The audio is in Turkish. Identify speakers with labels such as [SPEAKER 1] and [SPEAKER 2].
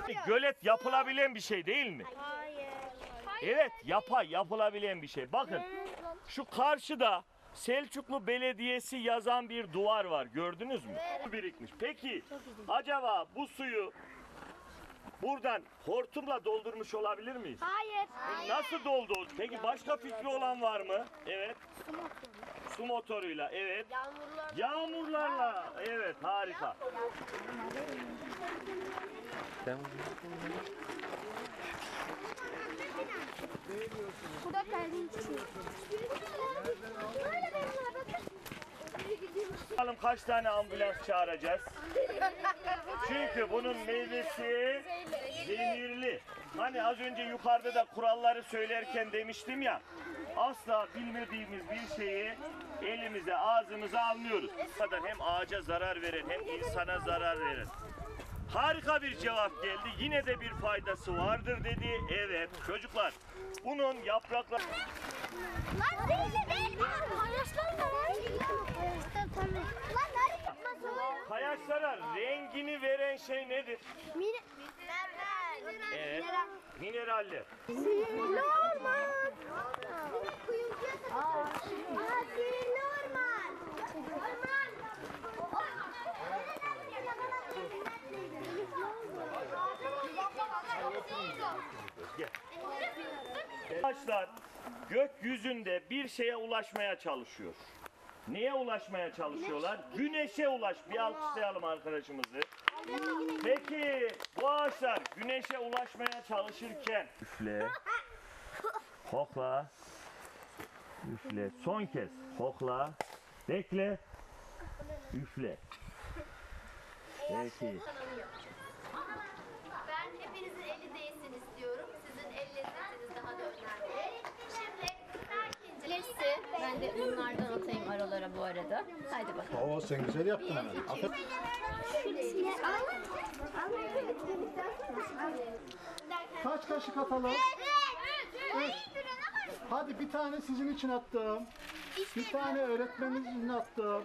[SPEAKER 1] Gölet yapılabilen bir şey değil mi?
[SPEAKER 2] Hayır.
[SPEAKER 1] Evet, yapılabilen bir şey. Bakın şu karşıda Selçuklu Belediyesi yazan bir duvar var. Gördünüz mü? Su birikmiş. Peki acaba bu suyu buradan hortumla doldurmuş olabilir miyiz?
[SPEAKER 2] Hayır.
[SPEAKER 1] Nasıl doldu? Peki başka fikri olan var mı? Evet. Su motoruyla. Evet. Yağmurlarla. Evet, harika.
[SPEAKER 2] Burada kalbin çıkıyor. Böyle benimle bakın.
[SPEAKER 1] Bakalım kaç tane ambulans çağıracağız? Çünkü bunun meyvesi zehirli. Hani az önce yukarıda da kuralları söylerken demiştim ya, asla bilmediğimiz bir şeyi elimize, ağzımıza almıyoruz. Bu kadar hem ağaca zarar veren hem insana zarar veren. Harika bir cevap geldi. Yine de bir faydası vardır dedi. Evet çocuklar, bunun yaprakları...
[SPEAKER 2] Lan değil. Hayaçlar da var. Tabii. Lan nereye?
[SPEAKER 1] Kayaçlara rengini veren şey nedir?
[SPEAKER 2] Mineral.
[SPEAKER 1] Evet, mineraller.
[SPEAKER 2] Sihirli orman. Sihirli orman.
[SPEAKER 1] Ağaçlar gökyüzünde bir şeye ulaşmaya çalışıyor. Neye ulaşmaya çalışıyorlar? Güneşe Bir alkışlayalım arkadaşımızı. Peki bu ağaçlar güneşe ulaşmaya çalışırken üfle, kokla, üfle. Son kez kokla, bekle, üfle. Peki.
[SPEAKER 3] Ben hepinizin eli değsin istiyorum. Sizin el lezzetiniz daha da önemli. Şimdi ikinci ben de bunlardan atayım aralara bu arada. Haydi bakalım.
[SPEAKER 4] Oo sen güzel yaptın hemen. Aferin. Kaç kaşık atalım? Evet. Hadi bir tane sizin için attım. Bir tane öğretmeniniz için attım.